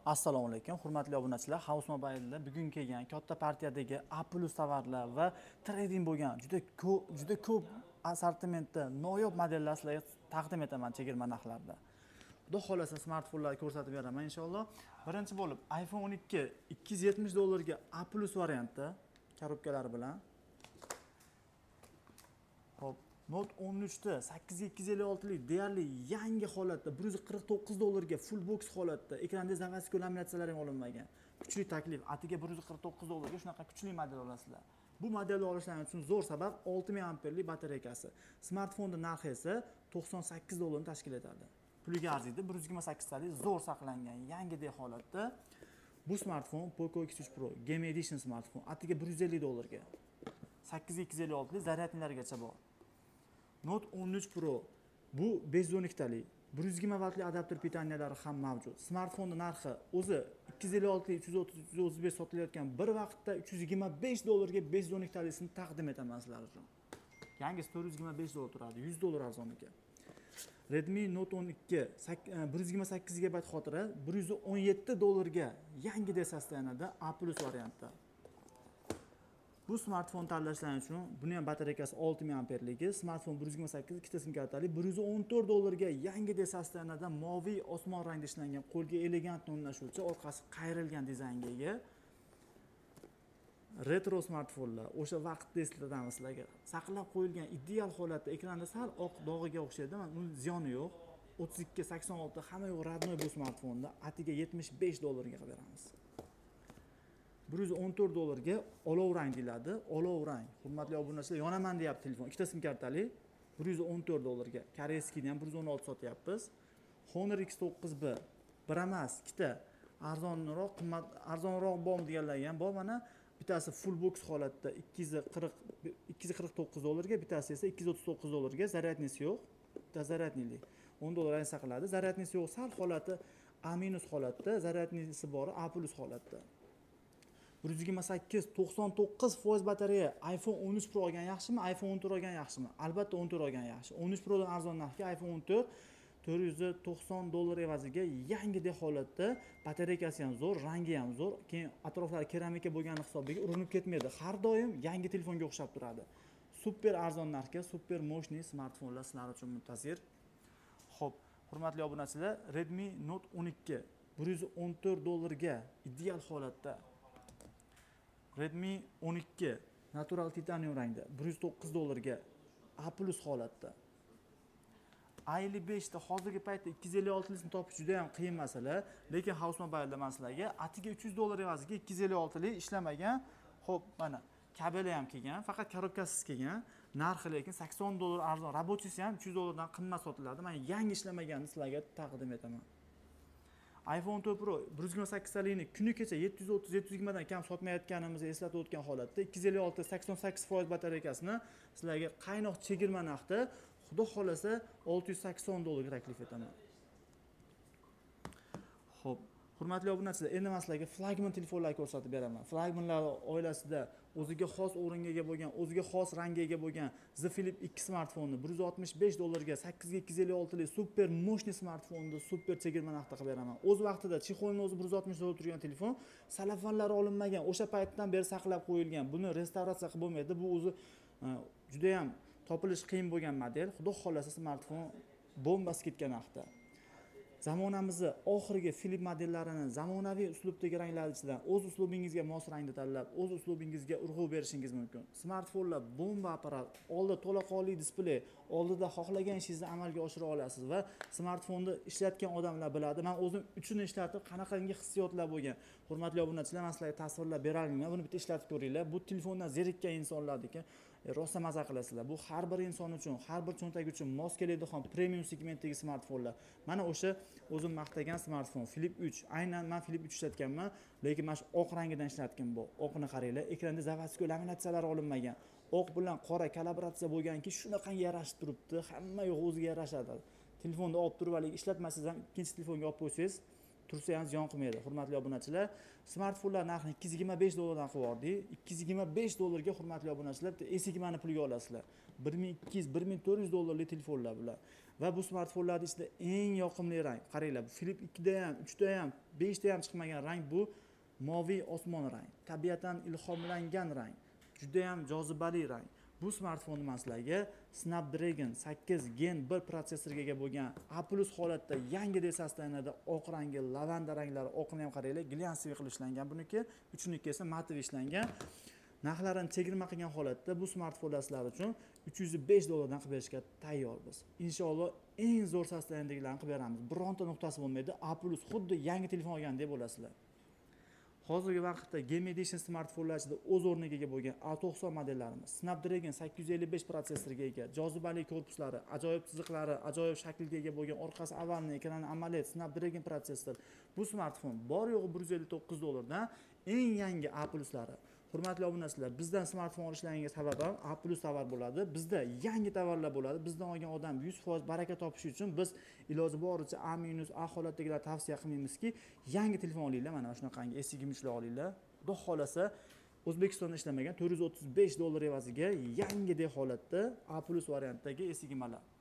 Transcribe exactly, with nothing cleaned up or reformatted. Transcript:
Assalomu alaykum, hurmatli obunachilar. House Mobile'da bugun kelgan katta partiyadagi A+ tovarlar va trading bo'lgan juda ko'p, juda ko'p assortimentda noyob modellar sizlarga taqdim etaman chegirma narxlarda. Xudo xolasa smartfonlarni ko'rsatib beraman inshaalloh. Birinchi bo'lib iPhone o'n ikki ikki yuz yetmish dollarga A+ variantda korobkalar bilan. Hop, Note o'n uch da sakkiz ming ikki yuz ellik olti lik deyarli yangi holatda bir yuz qirq to'qqiz dollarga full box holatda ekranda zavодской laminatsiyalar ham olinmagan. Kuchli taklif. Atiga bir yuz qirq to'qqiz dollarga shunaqa kuchli model olasizlar. Bu modelni olishlaringiz uchun zo'r sabab olti ming amperlik batareykasi. Smartfonning narxi esa to'qson sakkiz dollarni tashkil etadi. Puliga arziydi. bir yuz yigirma sakkiz talik zo'r saqlangan yangidek holatda. Bu smartfon Poco X uch Pro Game Edition smartfon. Atiga bir yuz ellik dollarga. sakkiz ming ikki yuz ellik olti lik zaryadnilargacha bor. Note o'n uch Pro bu besh yuz o'n ikki talik bir yuz yigirma vatli adapter pitaniyalari ham mavjud. Smartfonning narxi o'zi ikki yuz ellik olti, uch yuz o'ttiz, uch yuz o'ttiz besh sotilayotgan bir vaqtda uch yuz yigirma besh dollarga besh yuz o'n ikki talikni taqdim etaman sizlar uchun. Yangisi to'rt yuz yigirma besh dollar turadi, yuz dollar arzon ekan. Redmi Note o'n ikki bir yuz yigirma sakkiz gigabayt xotira bir yuz o'n yetti dollarga yangidek sostoyanida A+ variantda. Bu smartfon tanlashlaringiz uchun buni ham batareykasi olti ming amperligi, smartfon bir yuz yigirma sakkiz, ikkita sim kartali bir yuz o'n to'rt dollarga yangidek sostoyanida moviy osmon rangda ishlangan, qo'lga elegant o'rnashuvchi, orqasi qayrilgan dizaynga ega retro smartfonlar. O'sha vaqtda eslatamiz sizlarga. Saqlab qo'yilgan ideal holatda ekranda sal oq dog'iga o'xshaydi, mana uni ziyoni yo'q. o'ttiz ikki sakson olti hamma yo'q radnoy bu smartfonda atiga yetmish besh dollarga qilib beramiz. bir yuz o'n to'rt dollarga olov rang deyiladi. Olov rang. Hurmatli obunachilar, yonaman deyapti telefon. Ikkita sim kartali bir yuz o'n to'rt dollarga. Koreyskini ham bir yuz o'n olti sotyapmiz. Honor X to'qqiz B bir emas, ikkita arzonroq, qimmat arzonroq bormi deganlar ham bor. Mana bittasi full box holatda ikki yuz qirq ikki yuz qirq to'qqiz dollarga, bittasi esa ikki yuz o'ttiz to'qqiz dollarga. Zaryadnisi yo'q. Bitta zaryadnilik o'n dollar saqladi. Zaryadnisi yo'q, sal holati A- holatda, zaryadnisi bor A+ holatda. bir yuz yigirma sakkiz to'qson to'qqiz foiz batareya iPhone o'n uch Pro olgan yaxshimi, iPhone o'n to'rt olgan yaxshimi? Albatta o'n to'rt olgan yaxshi. o'n uch Pro dan arzon narxga iPhone o'n to'rt to'rt yuz to'qson dollar evaziga yangidek holatda, batareykasi ham zo'r, rangi ham zo'r, keyin atroflari keramika bo'lgani hisobiga urinib ketmaydi. Har doim yangi telefonga o'xshab turadi. Super arzon narxga, super moshniy smartfonlar sizlar uchun muntazir. Xo'p, hurmatli obunachilar, Redmi Note o'n ikki bir yuz o'n to'rt dollarga ideal holatda. Redmi o'n ikki natural titanium rangda bir yuz to'qqiz dollarga A+ holatda. A ellik besh da hozirgi paytda ikki yuz ellik olti likni topish juda ham qiyin masala, lekin House Mobile'da men sizlarga atiga uch yuz dollar evaziga ikki yuz ellik olti lik ishlamagan, xo'p, mana kabeli ham kelgan, faqat korobkasiz kelgan. Narxi lekin sakson dollar arzon, rabochisi ham uch yuz dollardan qimmat sotiladi. Men yangi ishlamaganini sizlarga taqdim etaman. iPhone o'n to'rt Pro bir yuz yigirma sakkiz talikni kuni kecha yetti yuz o'ttiz yetti yuz yigirma dan kam sotmayotganimizni eslatib o'tgan holatda ikki yuz ellik olti sakson sakkiz foiz batareykasini sizlarga qaynoq chegirma narxda, xudo xolasa olti yuz sakson dollarga taklif etaman. Xo'p, hurmatli obunachilar, endi men sizlarga flagman telefonlarni ko'rsatib beraman. Flagmanlar oilasida o'ziga xos o'ringa ega bo'lgan, o'ziga xos rangga ega bo'lgan Z Flip ikki smartfonni bir yuz oltmish besh dollarga sakkiz ming ikki yuz ellik olti lik super moshniy smartfonni super chegirma narxda qilib beraman. O'z vaqtida chexolni o'zi bir yuz oltmish dollar turgan telefon, salafonlari olinmagan, o'sha paytdan beri saqlab qo'yilgan. Buni restavratsiya qilib bo'lmaydi. Bu o'zi juda ham topilish qiyin bo'lgan model. Xudo xolasa smartfon bombasi ketgan narxda. Zamonamizning oxirgi Flip modellarini zamonaviy uslubdagi ranglar ichidan o'z uslubingizga mos rangni tanlab, o'z uslubingizga urg'u berishingiz mumkin. Smartfonlar bomba apparat, oldida to'laqonli displey, oldida xohlagan ishingizni amalga oshira olasiz va smartfonni ishlatgan odamlar biladi. Men o'zim uchun ishlatib qanaqangi hissiyotlar bo'lgan. Hurmatli obunachilar, men sizlarga tasvirlab berolmayman. Buni bitta ishlatib ko'ringlar. Bu telefondan zerikkan insonlarniki rosa maza qilasizlar. Bu har bir inson uchun, har bir cho'ntag uchun mos keladigan premium segmentdagi smartfonlar. Mana o'sha o'zim maqtagan smartfon Flip uch. Aynan men Flip uch ishlatganman, lekin mana shu oq rangidan ishlatgan bu. Oqni qaranglar, ekranda zavодской laminatsiyalar olinmagan. Oq bilan qora kolaboratsiya bo'lganki, shunaqangi yarashib turibdi. Hamma yo'q o'ziga yarashadi. Telefonda olib turib, ishlatmasangiz ham ikkinchi telefonga olib qo'ysangiz tursa ham ziyon qilmaydi. Hurmatli obunachilar, smartfonlar narxini ikki yuz yigirma besh dollardan qilib yubordik. ikki yuz yigirma besh dollarga hurmatli obunachilar bitta S yigirma ni pulga olasizlar. bir ming ikki yuz bir ming to'rt yuz dollarlik telefonlar bular. Va bu smartfonlarning ichida eng yoqimli rang, qaranglar, bu Flip ikki da ham, uch da ham, besh da ham chiqmagan rang bu moviy osmon rang. Tabiatan ilhomlangan rang. Juda ham jozibali rang. Bu smartfonni men sizlarga Snapdragon sakkiz gen bir protsessorga ega bo'lgan A+ holatda yangi desastlanadi oq rangi, lavanda ranglari, oqini ham qaranglar, glyansiy qilib ishlangan buniki, uchiniki esa mativ ishlangan. Narxlarini chegirma qilgan holatda bu smartfonlar sizlar uchun uch yuz besh dollardan qilib berishga tayyormiz. Inshaalloh eng zo'r sastlanadiganlarni qilib beramiz. Bironta nuqtasi bo'lmaydi. A+ xuddi yangi telefon olgandek bo'lasizlar. Hozirgi vaqtda Game Edition smartfonlar ichida o'z o'rniga ega bo'lgan A to'qson modellarimiz, Snapdragon sakkiz yuz ellik besh protsessoriga ega, jozibali korpuslari, ajoyib chiziqlari, ajoyib shaklga ega bo'lgan orqasi ovalni, ekrani AMOLED Snapdragon protsessor. Bu smartfon bor yo'g'i bir yuz ellik to'qqiz dollardan eng yangi A+lari. Hurmatli obunachilar, bizdan smartfon olishlaringiz sabab ham A+ tovar bo'ladi. Bizda yangi tovarlar bo'ladi. Bizdan olgan odam yuz foiz baraka topishi uchun biz iloji boricha A-, A holatdagilar tavsiya qilmaymizki, yangi telefon olinglar, mana shunaqangi S yigirma uchlar olinglar. Xudo xolasa O'zbekistonda ishlamagan to'rt yuz o'ttiz besh dollar evaziga yangidek holatda A+ variantdagi S yigirmalar